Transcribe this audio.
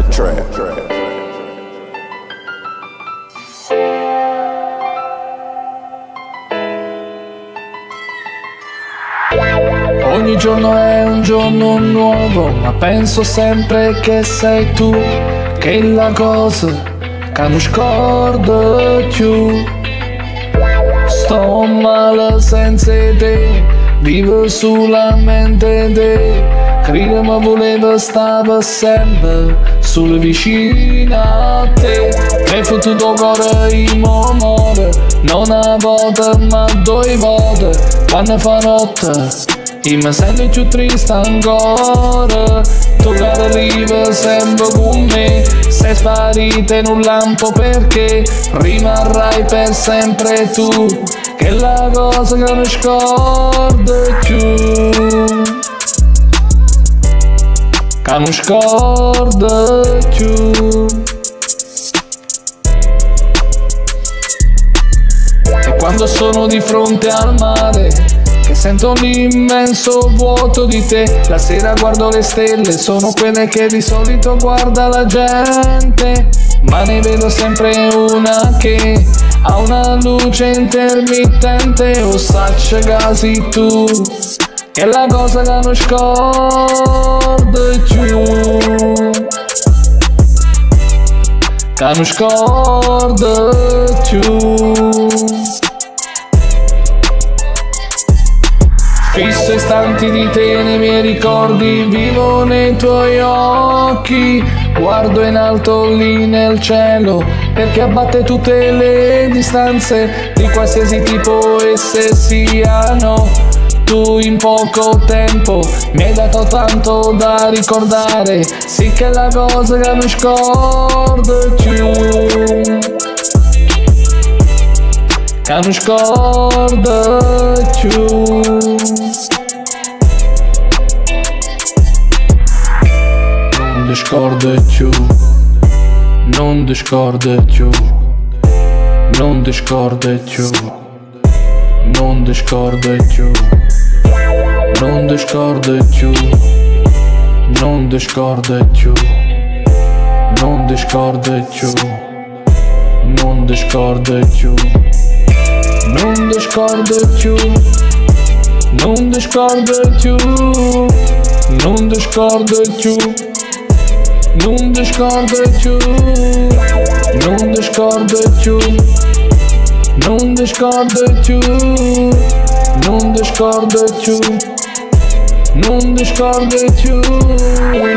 Ogni giorno è un giorno nuovo, ma penso sempre che sei tu, che è la cosa che non scordo più. Sto male senza te, vivo solamente te. Credo ma voleva stare sempre solo vicino a te. Mi hai fottuto cuore in amore, non una volta ma due volte. Quando fa notte e mi sento più triste ancora. Tu che arrivi sempre con me, sei sparita in un lampo perché rimarrai per sempre tu, che è la cosa che non scordo più, che non scordo più. E quando sono di fronte al mare, che sento l'immenso vuoto di te, la sera guardo le stelle, sono quelle che di solito guarda la gente, ma ne vedo sempre una che ha una luce intermittente. O saccia che sei tu, che è la cosa che non scordo più, che non scordo più. Fisso istanti di te nei miei ricordi, vivo nei tuoi occhi. Guardo in alto lì nel cielo, perché abbatte tutte le distanze di qualsiasi tipo esse siano. Tu in poco tempo mi hai dato tanto da ricordare, sì che è la cosa che non scordo più, che non scordo più. Non ti scordo più, non ti scordo più, non ti scordo più, non ti scordo più, non ti scordo più, non ti scordo più, non ti scordo più, non ti scordo più, non ti scordo più, non ti scordo più, non ti scordo più, non ti scordo più, non ti scordo più, non ti scordo più, non ti scordo più, non ti scordo più.